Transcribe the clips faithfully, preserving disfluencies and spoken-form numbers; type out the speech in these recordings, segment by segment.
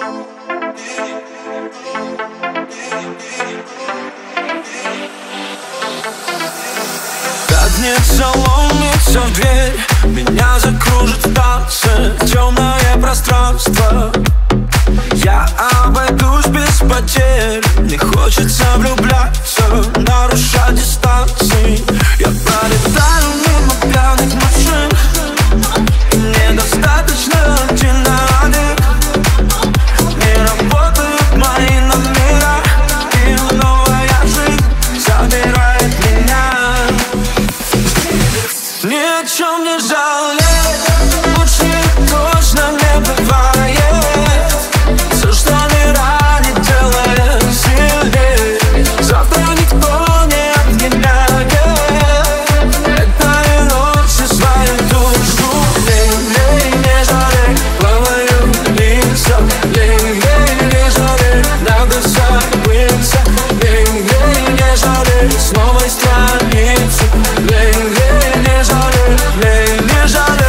Пятница ломится в дверь, меня закружит в танце темное пространство. Я обойдусь без потерь, не хочется влюбляться, нарушать дистанции. Я пролетаю мимо пьяных машин, и мне достаточно один на один. Не работают мои номера, и новая жизнь забирает меня. Ни о чем не жалеть, лучше точно не бывает. Все, что не ранит, делает сильнее. Завтра никто не отменяет этой ночи свою душу. Лей-лей, не жалей, плаваю лица. Лей-лей, не жалей, надо забыться. Лей-лей, не жалей, с новой страницы. Лей-лей, не жалей, лей, не жалей.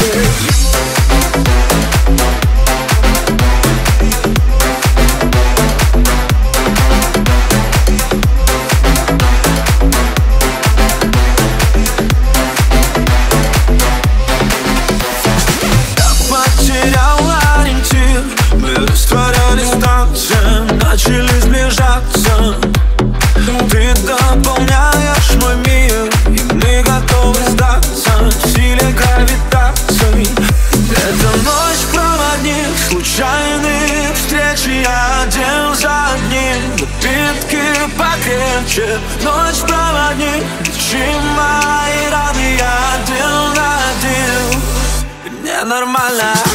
Растворялись в танце, начали сближаться. Ты дополняешь мой мир, и мы готовы сдаться силе гравитации. Эта ночь проводник случайных встреч, я один за одним. Напитки покрепче, ночь проводник, лечи мои раны, я один на один. И мне нормально.